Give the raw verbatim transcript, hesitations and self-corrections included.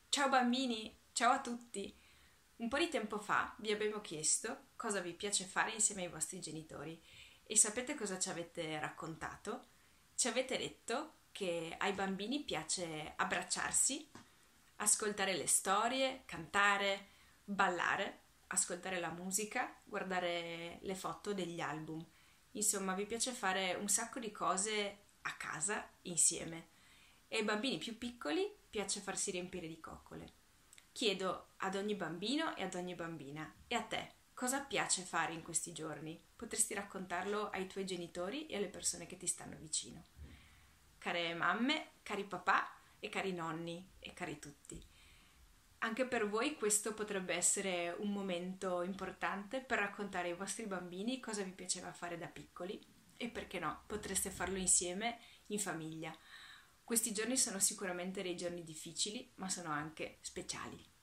Ciao bambini, ciao a tutti! Un po' di tempo fa vi abbiamo chiesto cosa vi piace fare insieme ai vostri genitori e sapete cosa ci avete raccontato? Ci avete detto che ai bambini piace abbracciarsi, ascoltare le storie, cantare, ballare, ascoltare la musica, guardare le foto degli album. Insomma, vi piace fare un sacco di cose a casa insieme e ai bambini più piccoli piace farsi riempire di coccole. Chiedo ad ogni bambino e ad ogni bambina: e a te cosa piace fare in questi giorni? Potresti raccontarlo ai tuoi genitori e alle persone che ti stanno vicino. Care mamme, cari papà e cari nonni e cari tutti. Anche per voi questo potrebbe essere un momento importante per raccontare ai vostri bambini cosa vi piaceva fare da piccoli e perché no, potreste farlo insieme in famiglia. Questi giorni sono sicuramente dei giorni difficili, ma sono anche speciali.